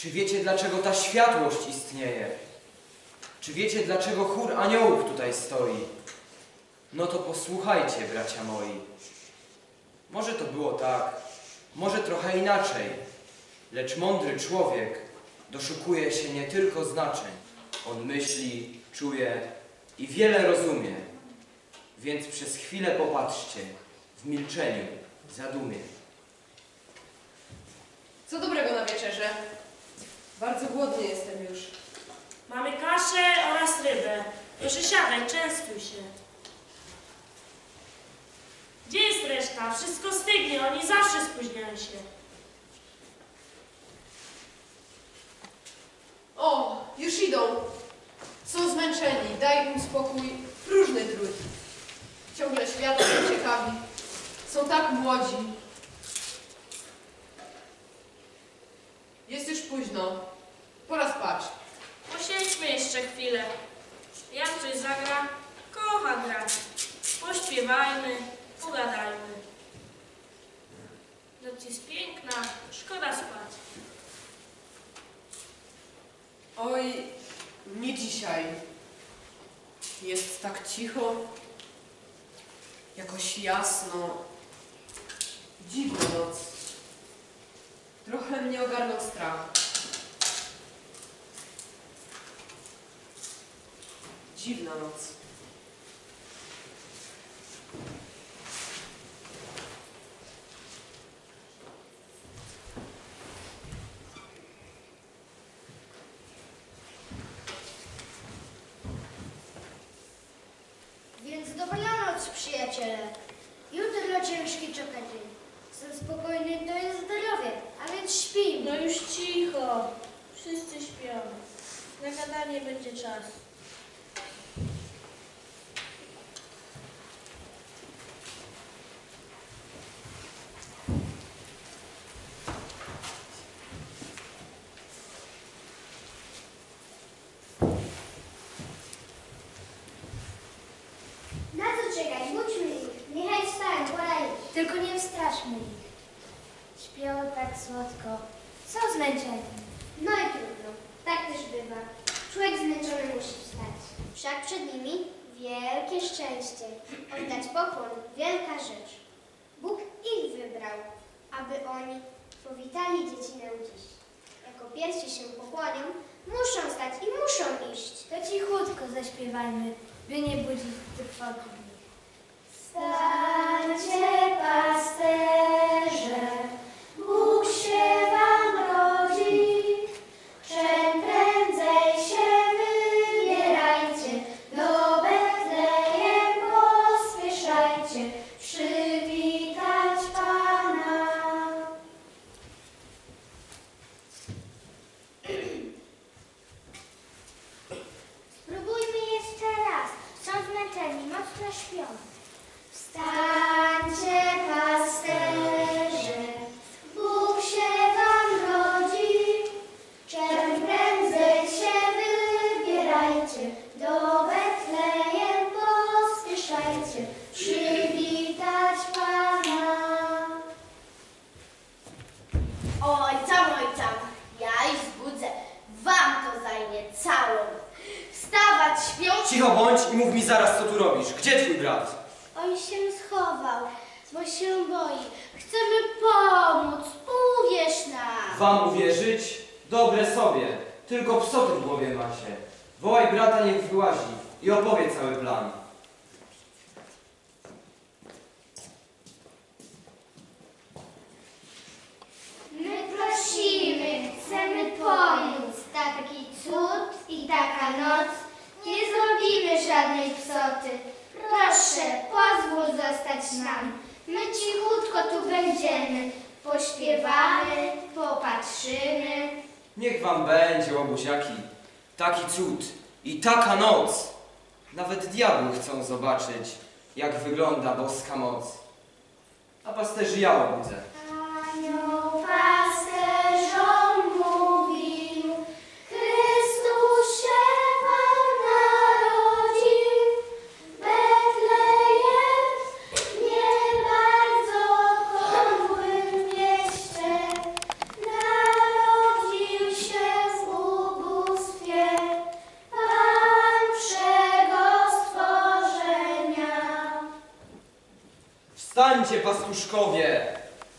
Czy wiecie, dlaczego ta światłość istnieje? Czy wiecie, dlaczego chór aniołów tutaj stoi? No to posłuchajcie, bracia moi. Może to było tak, może trochę inaczej, lecz mądry człowiek doszukuje się nie tylko znaczeń. On myśli, czuje i wiele rozumie. Więc przez chwilę popatrzcie, w milczeniu, zadumie. Co dobrego na wieczerzę? Bardzo głodny jestem już. Mamy kaszę oraz rybę. Proszę siadaj, częstuj się. Gdzie jest reszta? Wszystko stygnie, oni zawsze spóźniają się. O, już idą. Są zmęczeni, daj im spokój. Próżny trud. Ciągle świata się ciekawi. Są tak młodzi. Jest już późno. Pora spać. Posiedźmy jeszcze chwilę. Jak coś zagra, kocha grać. Pośpiewajmy, pogadajmy. Noc jest piękna, szkoda spać. Oj, nie dzisiaj. Jest tak cicho. Jakoś jasno. Dziwna noc. Trochę mnie ogarnął strach. Dziwna noc. Więc dobranoc, przyjaciele. Jutro ciężki czeka dzień. Sen spokojny to jest zdrowie, a więc śpijmy. No już cicho. Wszyscy śpią. Na gadanie będzie czas. Na co czekać? Budźmy ich. Niechaj wstają, pora iść. Tylko nie wstraszmy ich. Śpią tak słodko. Są zmęczeni. No i trudno. Tak też bywa. Człowiek zmęczony musi wstać. Wszak przed nimi wielkie szczęście. Oddać pokłon, wielka rzecz. Bóg ich wybrał, aby oni powitali dziecinę dziś. Jako pierwsi się pokłonią, muszą stać i muszą iść. To cichutko zaśpiewajmy, by nie budzić trwogi. Stańcie, pasterze, Bóg się wam rodzi. Czym prędzej się wybierajcie, do Betlejem pospieszajcie, przywitać Pana. Spróbujmy jeszcze raz. Są zmęczeni, mocno śpią. Wstańcie, pasterze, Bóg się wam rodzi. Czym prędzej się wybierajcie, do Betlejem pospieszajcie, przywitać Pana. Ojcam, ja ich zbudzę. Wam to zajmie całą. Wstawać śpią. Cicho bądź i mów mi zaraz, co tu robisz. Gdzie twój brat? On się schował, bo się boi. Chcemy pomóc, uwierz nam. Wam uwierzyć? Dobre sobie. Tylko psoty w głowie macie. Wołaj brata, niech wyłazi i opowie cały plan. My prosimy, chcemy pomóc. Taki cud i taka noc. Nie zrobimy żadnej psoty. Proszę, pozwól zostać nam. My cichutko tu będziemy. Pośpiewamy, popatrzymy. Niech wam będzie, łobuziaki. Taki cud i taka noc. Nawet diabły chcą zobaczyć, jak wygląda boska moc. A pasterzy ja obudzę. Anioł pasterzom mówił, Chrystus się wam narodził. Betlejem, nie bardzo podłym mieście, narodził się Wstańcie, pastuszkowie!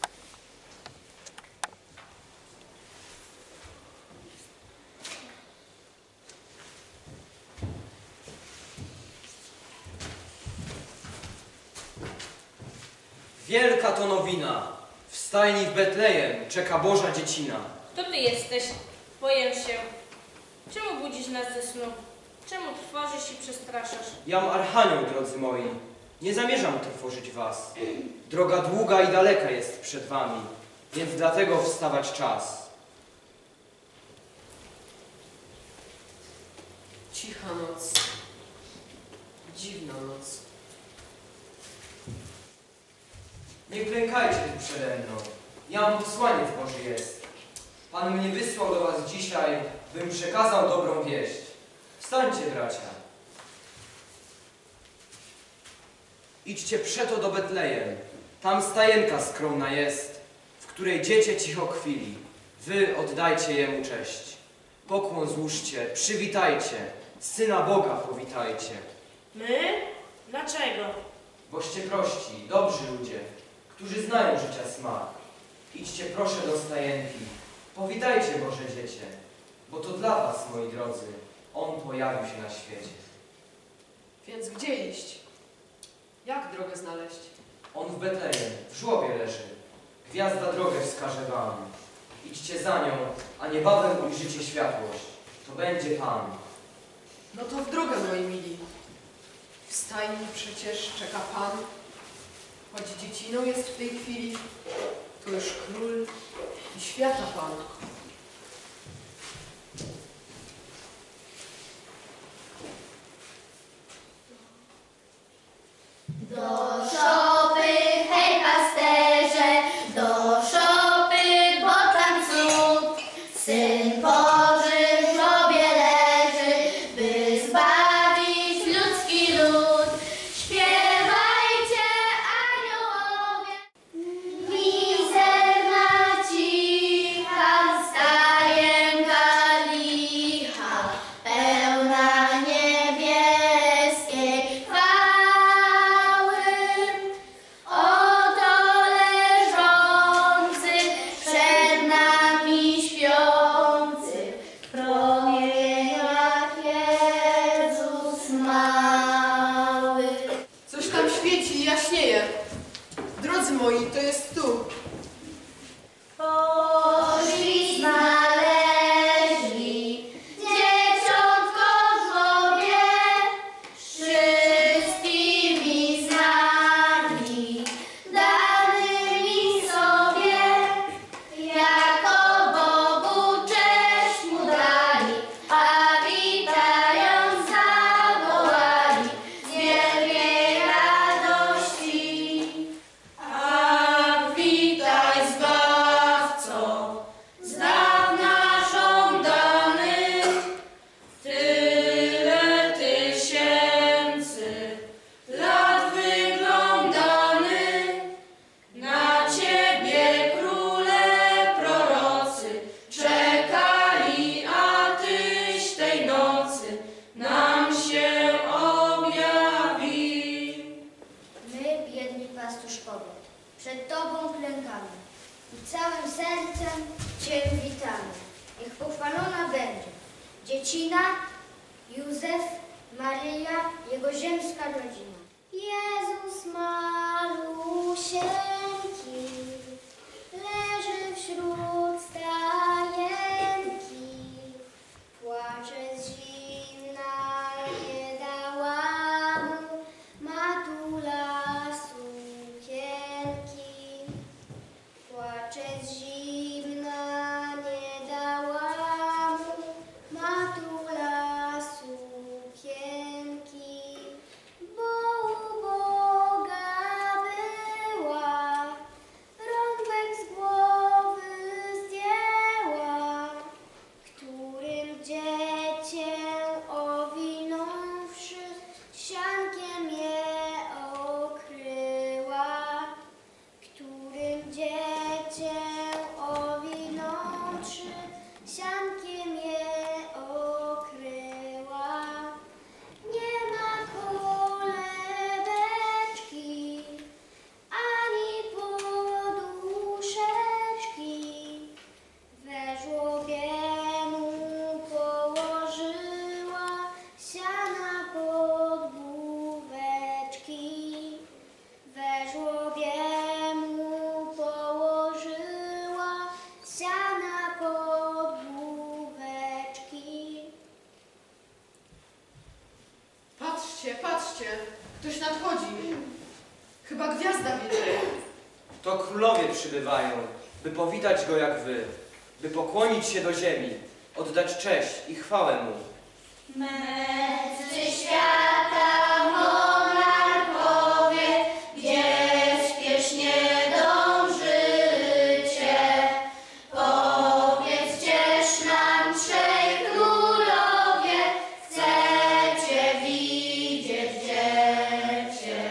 Wielka to nowina. W stajni w Betlejem czeka Boża dziecina. Kto ty jesteś? Boję się. Czemu budzisz nas ze snu? Czemu trwożysz i przestraszasz? Jam Archanioł, drodzy moi. Nie zamierzam trwożyć was. Droga długa i daleka jest przed wami, więc dlatego wstawać czas. Cicha noc. Dziwna noc. Nie klękajcie tu przede mną. Jam posłaniec Boży jest. Pan mnie wysłał do was dzisiaj, bym przekazał dobrą wieść. Wstańcie, bracia. Idźcie przeto do Betlejem. Tam stajenka skromna jest, w której dziecię cicho kwili. Wy oddajcie jemu cześć. Pokłon złóżcie, przywitajcie. Syna Boga powitajcie. My? Dlaczego? Boście prości, dobrzy ludzie, którzy znają życia smak. Idźcie proszę do stajenki. Powitajcie Boże dziecię, bo to dla was, moi drodzy, On pojawił się na świecie. Więc gdzie iść? Jak drogę znaleźć? On w Betlejem, w żłobie leży. Gwiazda drogę wskaże wam. Idźcie za nią, a niebawem ujrzycie światłość. To będzie Pan. No to w drogę, moi mili. W stajni przecież czeka Pan. Choć dzieciną jest w tej chwili, to już król i świata Pan. Do szopy, hej pasterze, do szopy, bo tam cud. Syn Boży w żłobie leży, by zbawić ludzki lud. Śpiewajcie, aniołowie, mizerna cicha, stajenka licha, pełna niebieskiej chwały. Oto leżący, przed nami śpiący, w promieniach Jezus mały. Coś tam świeci i jaśnieje. Drodzy moi, to jest tu. Boży znaleźli dzieciątko w żłobie, wszystkimi znakami danymi sobie, jako Bogu cześć mu dali, a witając zawołali z wielkiej radości. Ach, witaj, Zbawco, z dawna żądany, tyle tysięcy lat wyglądany. Na Ciebie króle prorocy czekali, a Tyś tej nocy nam się objawił. My, biedni pastuszkowie, przed Tobą klękamy i całym sercem Cię witamy. Niech pochwalona będzie dziecina, Józef, Maryja, Jego ziemska rodzina. Jezus malusieńki leży wśród stajenki, płacze z zimna, nie dała mu matula sukienki. Płacze z zimna, nie dała mu matula sukienki, bo u Boga była, rąbek z głowy zdjęła, którym dziecię Ktoś nadchodzi. Chyba gwiazda wiedzie. To królowie przybywają, by powitać go jak wy, by pokłonić się do ziemi, oddać cześć i chwałę mu. Mędrcy świata, monarchowie, gdzie śpiesznie dążycie, powiedzcież nam, trzej królowie, chcecie widzieć dziecię.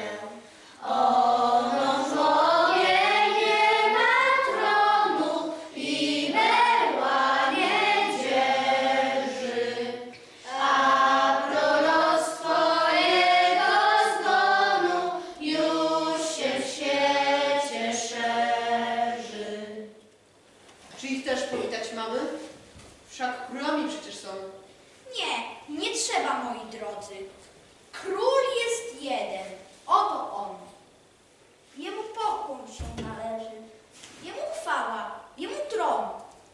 Ono żłowie nie ma tronu i berła nie dzierży, a proroctwo jego zgonu już się w świecie szerzy. Czy ich też powitać mamy? Wszak królami przecież są. Nie, nie trzeba, moi drodzy. Król jest jeden, oto on. Jemu pokłon się należy, jemu chwała, jemu tron.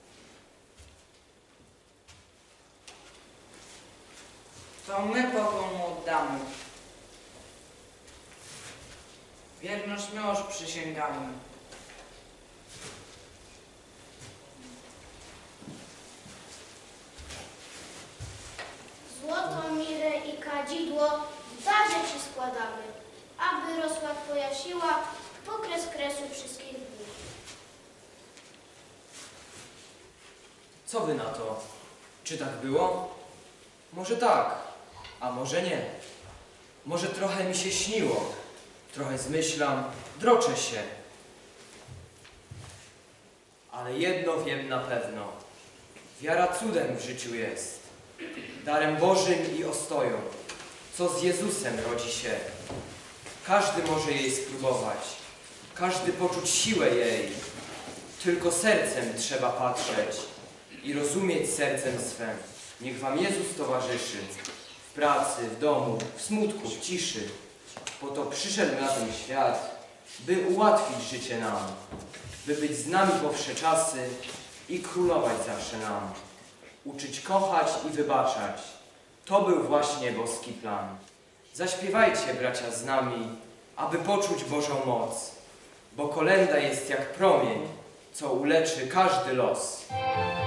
To my pokłon mu oddamy. Wierność miłość przysięgamy. Złoto, mirę i kadzidło w darze ci składamy, aby rosła twoja siła po kres kresu wszystkich dni. Co wy na to? Czy tak było? Może tak, a może nie. Może trochę mi się śniło, trochę zmyślam, droczę się. Ale jedno wiem na pewno. Wiara cudem w życiu jest. Darem Bożym i ostoją. Co z Jezusem rodzi się. Każdy może jej spróbować. Każdy poczuć siłę jej. Tylko sercem trzeba patrzeć i rozumieć sercem swem. Niech wam Jezus towarzyszy. W pracy, w domu, w smutku, w ciszy. Po to przyszedł na ten świat, by ułatwić życie nam. By być z nami po wsze czasy i królować zawsze nam. Uczyć kochać i wybaczać. To był właśnie boski plan. Zaśpiewajcie, bracia, z nami, aby poczuć Bożą moc. Bo kolęda jest jak promień, co uleczy każdy los.